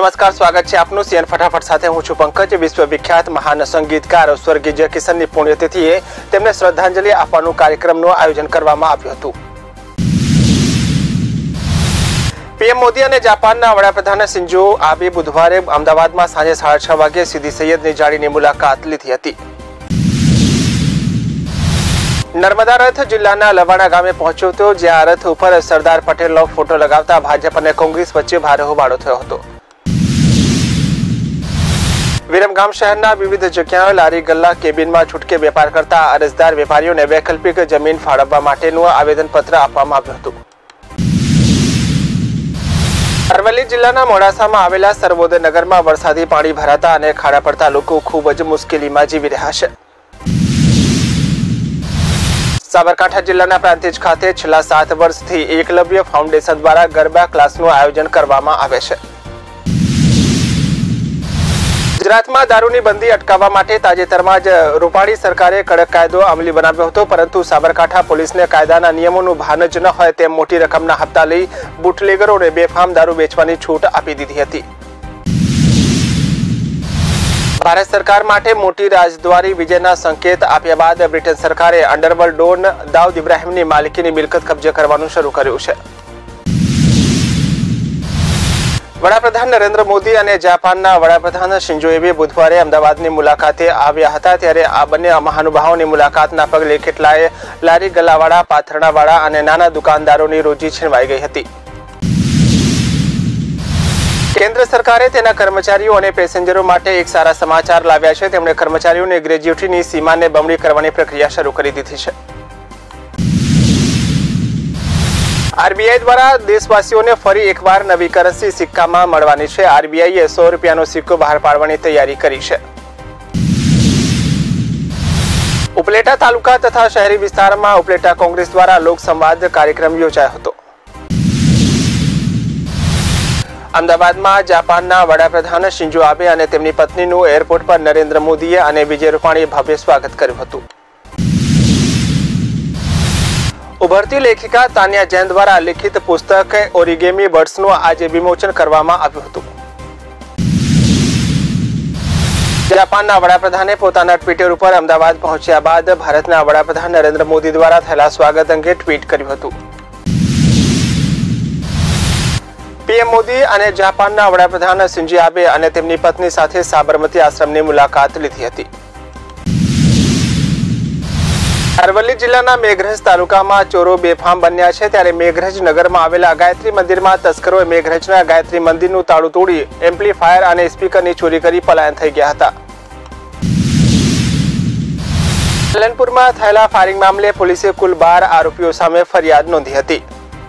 नमस्कार, स्वागत है आपનું સીએન ફટાફટ સાથે। હું છું પંકજ। વિશ્વવિખ્યાત મહાન સંગીતકાર સ્વર્ગીય કિશનની પુણ્યતિથિએ તેમને શ્રદ્ધાંજલિ આપવાનું કાર્યક્રમનું આયોજન કરવામાં આવ્યું હતું। પીએમ મોદી અને જાપાનના વડાપ્રધાન શિન્ઝો આબે બુધવારે અમદાવાદમાં સાંજે 6:30 વાગે સીદી સૈયદની જાળીની મુલાકાત લીધી હતી। नर्मदा रथ जिल्लाના લવાણા ગામે પહોંચ્યો હતો, જ્યાં રથ ઉપર સરદાર પટેલનો ફોટો લગાવતા ભાજપ અને કોંગ્રેસ વચ્ચે ભારે હોબાળો થયો હતો। વિરમગામ શહેરના વિવિધ જગ્યાએ લારી ગલ્લા કેબિનમાં છૂટકે વેપાર કરતા અરજદાર વેપારીઓને વૈકલ્પિક જમીન ફાળવવા માટેનું આવેદનપત્ર આપવામાં આવ્યું હતું। અરવલ્લી જિલ્લાના મોડાસામાં આવેલા સર્વોદય નગરમાં વરસાદી પાણી ભરાતા અને ખાડા પડતા લોકો ખૂબ જ મુશ્કેલીમાં જીવી રહ્યા છે। સાબરકાંઠા જિલ્લાના પ્રાંતિજ ખાતે છેલ્લા 7 વર્ષથી એકલવ્ય ફાઉન્ડેશન દ્વારા ગરબા ક્લાસનું આયોજન કરવામાં આવે છે। ગુજરાતમાં દારૂની બંધી અટકાવવા માટે તાજેતરમાં જ રૂપાણી સરકારે કડક કાયદો અમલી બનાવ્યો હતો, પરંતુ સાબરકાંઠા પોલીસને કાયદાના નિયમોનું ભાન જ ન હોય તેમ મોટી રકમના હપ્તા લઈ બુટલેગરોને બેફામ દારૂ વેચવાની છૂટ આપી દીધી હતી। ભારત સરકાર માટે મોટી રાજદ્વારી વિજયના સંકેત આપ્યા બાદ બ્રિટન સરકારે અંડરવર્લ્ડ ડોન દાઉદ ઇબ્રાહિમની માલિકીની મિલકત કબજે કરવાનું શરૂ કર્યું છે। વડાપ્રધાન નરેન્દ્ર મોદી અને જાપાનના વડાપ્રધાન શિન્ઝો આબે બુધવારે અમદાવાદની મુલાકાતે આવ્યા હતા, ત્યારે આ બંને મહાનુભાવોની મુલાકાતના પગલે કેટલાય લારી ગલ્લાવાળા, પાથરણાવાળા અને નાના દુકાનદારોની રોજી છીનવાઈ ગઈ હતી। કેન્દ્ર સરકારે તેના કર્મચારીઓ અને પેસેન્જરો માટે એક સારા સમાચાર લાવ્યા છે। તેમણે કર્મચારીઓને ગ્રેજ્યુટીની સીમાને બમણી કરવાની પ્રક્રિયા શરૂ કરી દીધી છે। આરબીઆઈ દ્વારા દેશવાસીઓને ફરી એકવાર નવી કરન્સી સિક્કામાં મળવાની છે। આરબીઆઈએ 100 રૂપિયાનો સિક્કો બહાર પાડવાની તૈયારી કરી છે। ઉપલેટા તાલુકા તથા શહેરી વિસ્તારમાં ઉપલેટા કોંગ્રેસ દ્વારા લોકસંવાદ કાર્યક્રમ યોજાયો હતો। અમદાવાદમાં જાપાનના વડાપ્રધાન શિન્ઝો આબે અને તેમની પત્નીનું એરપોર્ટ પર નરેન્દ્ર મોદીએ અને વિજય રૂપાણીએ ભવ્ય સ્વાગત કર્યું હતું। ઉભરતી લેખિકા તાન્યા જૈન દ્વારા લિખિત પુસ્તક ઓરિગેમી બર્ડ્સનું આજે વિમોચન કરવામાં આવ્યું હતું। જાપાનના વડાપ્રધાને પોતાના ટ્વિટર ઉપર અમદાવાદ પહોંચ્યા બાદ ભારતના વડાપ્રધાન નરેન્દ્ર મોદી દ્વારા થયેલા સ્વાગત અંગે ટ્વીટ કર્યું હતું। પીએમ મોદી અને જાપાનના વડાપ્રધાન શિન્ઝો આબે અને તેમની પત્ની સાથે સાબરમતી આશ્રમની મુલાકાત લીધી હતી। અરવલ્લી જિલ્લાના મેઘરજ તાલુકામાં ચોરો બેફામ બન્યા છે, ત્યારે મેઘરજ નગરમાં આવેલા ગાયત્રી મંદિરમાં તસ્કરોએ મેઘરજના ગાયત્રી મંદિરનું તાળું તોડી એમ્પ્લીફાયર અને સ્પીકરની ચોરી કરી પલાયન થઈ ગયા હતા। પાલનપુરમાં થયેલા ફાયરિંગ મામલે પોલીસે કુલ 12 આરોપીઓ સામે ફરિયાદ નોંધી હતી।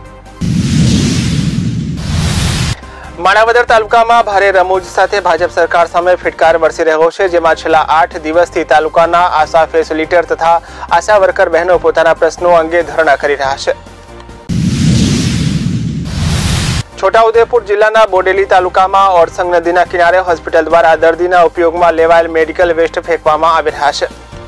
માણાવદર તાલુકામાં ભારે રમૂજ સાથે ભાજપ સરકાર સામે ફિટકાર વરસી રહ્યો છે, જેમાં છેલ્લા 8 દિવસથી તાલુકાના આશા ફેસિલિટેટર તથા આશા વર્કર બહેનો પોતાના પ્રશ્નો અંગે ધરણા કરી રહ્યા છે। છોટાઉદેપુર જિલ્લાના બોડેલી તાલુકામાં ઓરસંગ નદીના કિનારે હોસ્પિટલ દ્વારા દર્દીના ઉપયોગમાં લેવાયેલ મેડિકલ વેસ્ટ ફેંકવામાં આવી રહ્યા છે।